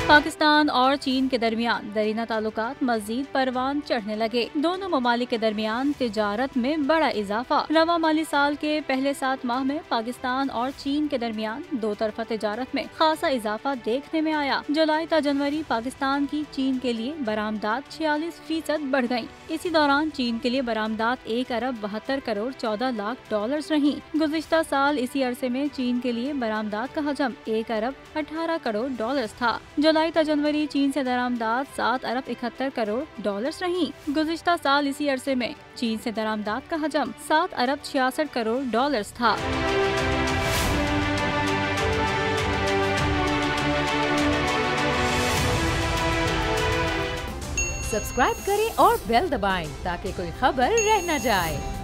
पाकिस्तान और चीन के दरमियान दरीना ताल्लुकात मजीद परवान चढ़ने लगे। दोनों ममालिक के दरमियान तिजारत में बड़ा इजाफा। रवा माली साल के पहले 7 माह में पाकिस्तान और चीन के दरमियान दो तरफा तिजारत में खासा इजाफा देखने में आया। जुलाई ता जनवरी पाकिस्तान की चीन के लिए बरामदात 46% बढ़ गयी। इसी दौरान चीन के लिए बरामदात 1 अरब 72 करोड़ 14 लाख डॉलर रही। गुज़िश्ता साल इसी अरसे में चीन के लिए बरामदात का हजम 1 अरब 18 करोड़ डॉलर था। जुलाई ता जनवरी चीन से दरामदात 7 अरब 71 करोड़ डॉलर रही। गुज़िश्ता साल इसी अरसे में चीन से दरामदात का हजम 7 अरब 66 करोड़ डॉलर था। सब्सक्राइब करें और बेल दबाएं ताकि कोई खबर रह न जाए।